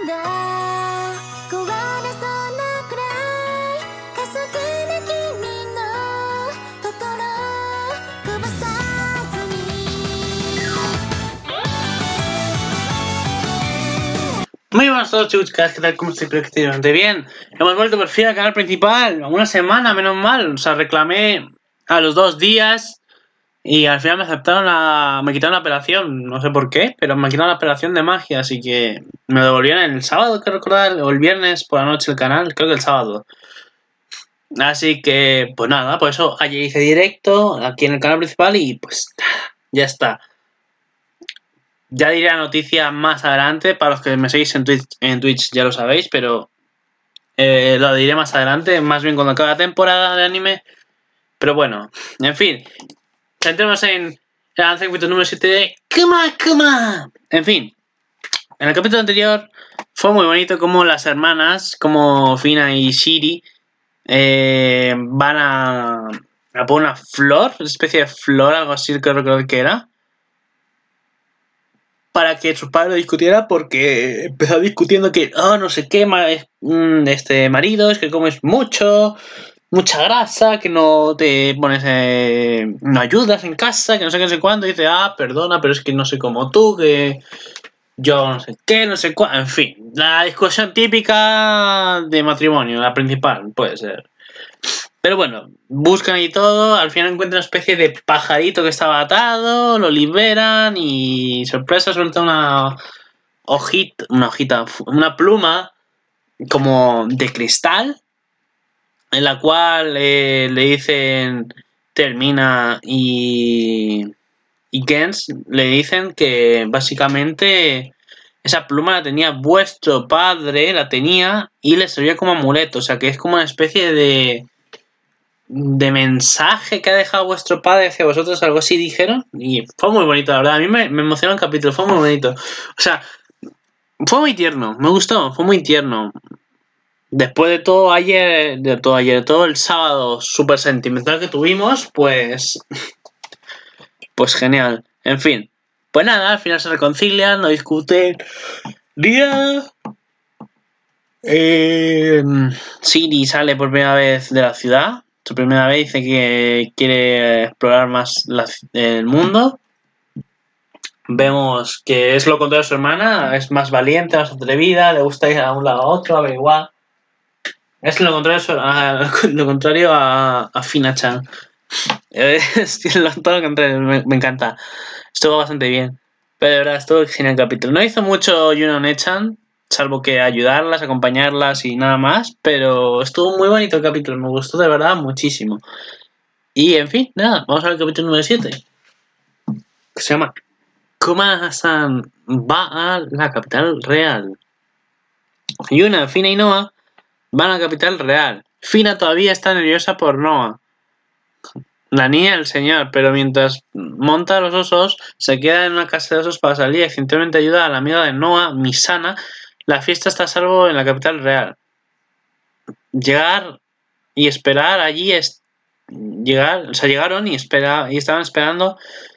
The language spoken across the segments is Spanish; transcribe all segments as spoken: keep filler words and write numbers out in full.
Muy buenas a todos, chicos, ¿qué tal? ¿Cómo estáis? Espero que estéis bastante bien. Hemos vuelto por fin al canal principal, una semana, menos mal. O sea, reclamé a los dos días y al final me aceptaron la... me quitaron la operación, no sé por qué, pero me quitaron la operación de magia, así que me devolvieron el sábado, creo recordar, o el viernes por la noche el canal, creo que el sábado. Así que, pues nada, por eso ayer hice directo aquí en el canal principal y pues ya está. Ya diré la noticia más adelante, para los que me seguís en Twitch, en Twitch ya lo sabéis, pero eh, lo diré más adelante, más bien cuando acabe la temporada de anime. Pero bueno, en fin, centremos en el capítulo número siete de Kuma Kuma. En fin, en el capítulo anterior fue muy bonito como las hermanas, como Fina y Shiri, eh, van a, a poner una flor, una especie de flor, algo así que recuerdo que era, para que sus padres discutieran, porque empezó discutiendo que, oh, no sé qué, este marido, es que comes mucho, mucha grasa, que no te pones, eh, no ayudas en casa, que no sé qué, no sé cuándo, y dice, ah, perdona, pero es que no soy como tú, que yo no sé qué, no sé cuándo, en fin, la discusión típica de matrimonio, la principal, puede ser. Pero bueno, buscan y todo, al final encuentran una especie de pajarito que estaba atado, lo liberan y sorpresa suelta una hojita, una hojita, una pluma como de cristal, en la cual eh, le dicen Termina y, y Gens le dicen que básicamente esa pluma la tenía vuestro padre, la tenía y le servía como amuleto, o sea que es como una especie de de mensaje que ha dejado vuestro padre hacia vosotros, algo así dijeron, y fue muy bonito, la verdad, a mí me, me emocionó el capítulo, fue muy bonito, o sea, fue muy tierno, me gustó, fue muy tierno. Después de todo ayer, de todo ayer, todo el sábado súper sentimental que tuvimos, pues, pues genial, en fin, pues nada, al final se reconcilian, no discuten, día... Eh, Siri sale por primera vez de la ciudad. Su primera vez dice que quiere explorar más la, el mundo. Vemos que es lo contrario de su hermana, es más valiente, más atrevida, le gusta ir a un lado a otro, averiguar. Es lo contrario, a, lo contrario a, a Fina-chan. Es todo lo contrario, me, me encanta. Estuvo bastante bien. Pero de verdad, estuvo genial el capítulo. No hizo mucho Yuno Nechan, salvo que ayudarlas, acompañarlas y nada más, pero estuvo muy bonito el capítulo, me gustó de verdad muchísimo. Y en fin, nada, vamos a ver el capítulo número siete, que se llama Kuma-san va a la capital real. Yuna, Fina y Noa van a la capital real. Fina todavía está nerviosa por Noa, la niña del señor, pero mientras monta a los osos, se queda en una casa de osos para salir y accidentalmente ayuda a la amiga de Noa, Misana. La fiesta está a salvo en la capital real. Llegar y esperar allí es llegar, o sea, llegaron y espera y estaban esperando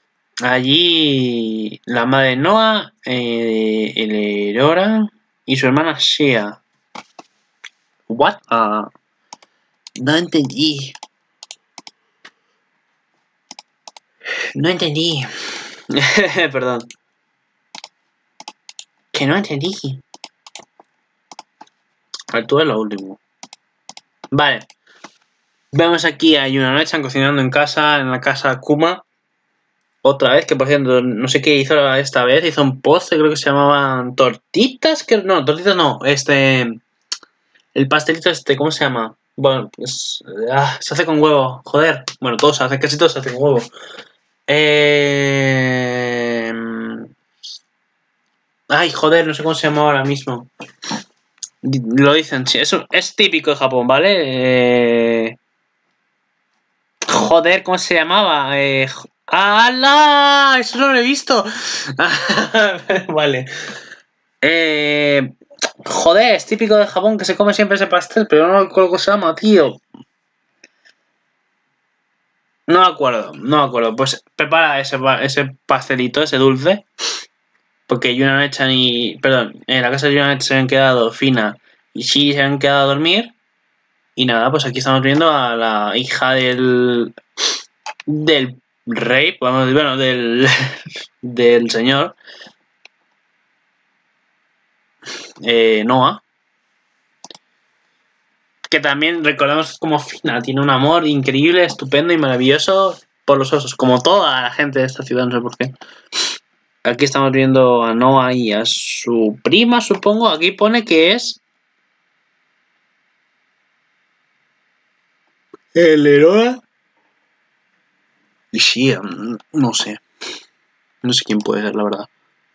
allí la madre de Noa, eh, Eleonora y su hermana Shea. What? Uh, no entendí. No entendí. Perdón. Que no entendí. A ver, tú es lo último. Vale. Vemos aquí a Yuna Nechan cocinando en casa, en la casa Kuma. Otra vez, que por cierto, no sé qué hizo esta vez. Hizo un postre, creo que se llamaban tortitas. Que no, tortitas no. Este. El pastelito este, ¿cómo se llama? Bueno, pues. Ah, se hace con huevo. Joder. Bueno, todo se hace, casi todo se hace con huevo. Eh... Ay, joder, no sé cómo se llama ahora mismo. Lo dicen, sí, es, es típico de Japón, ¿vale? Eh... Joder, ¿cómo se llamaba? Eh... ¡Hala! Eso no lo he visto. Vale. Eh... Joder, es típico de Japón que se come siempre ese pastel, pero no recuerdo cómo se llama, tío. No me acuerdo, no me acuerdo. Pues prepara ese, ese pastelito, ese dulce. porque Yuna Nechan y... Perdón, en la casa de Yuna Nechan se habían quedado Fina y Shiri se habían quedado a dormir. Y nada, pues aquí estamos viendo a la hija del... Del rey, vamos a decir, bueno, del... del señor. Eh, Noah. Que también recordamos como Fina tiene un amor increíble, estupendo y maravilloso por los osos, como toda la gente de esta ciudad, no sé por qué. Aquí estamos viendo a Noah y a su prima, supongo. Aquí pone que es... Eleonora. Y sí, no sé. No sé quién puede ser, la verdad.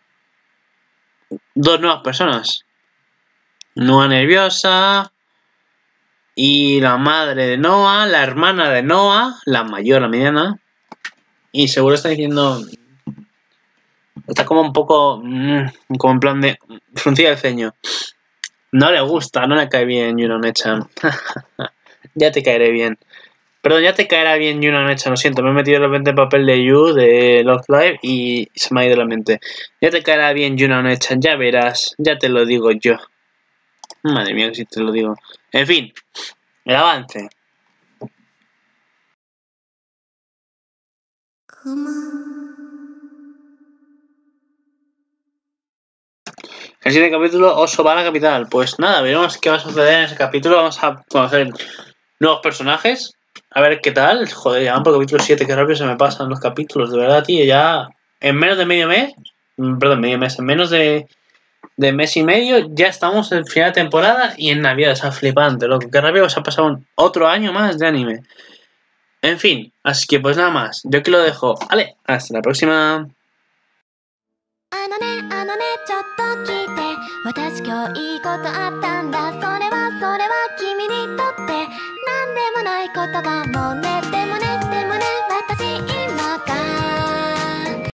Dos nuevas personas. Noah nerviosa. Y la madre de Noah, la hermana de Noah, la mayor, la mediana. Y seguro está diciendo... Está como un poco... Como en plan de... Fruncida el ceño. No le gusta, no le cae bien Yuna Nechan. Ya te caeré bien. Perdón, ya te caerá bien Yuna Nechan, lo siento. Me he metido de repente el papel de Yu de Love Live y se me ha ido la mente. Ya te caerá bien Yuna Nechan, ya verás. Ya te lo digo yo. Madre mía, que si te lo digo. En fin, el avance. El siguiente capítulo, Oso va a la capital. Pues nada, veremos qué va a suceder en ese capítulo. Vamos a conocer nuevos personajes. A ver qué tal. Joder, ya van por capítulo siete, que rápido se me pasan los capítulos. De verdad, tío, ya en menos de medio mes, perdón, medio mes, en menos de, de mes y medio, ya estamos en final de temporada y en Navidad. O sea, flipante, loco. Qué rápido se ha pasado un, otro año más de anime. En fin, así que pues nada más. Yo aquí lo dejo. Vale, hasta la próxima. あのねあのねちょっと聞いて私今日いいことあったんだそれはそれは君にとって何でもないことかもね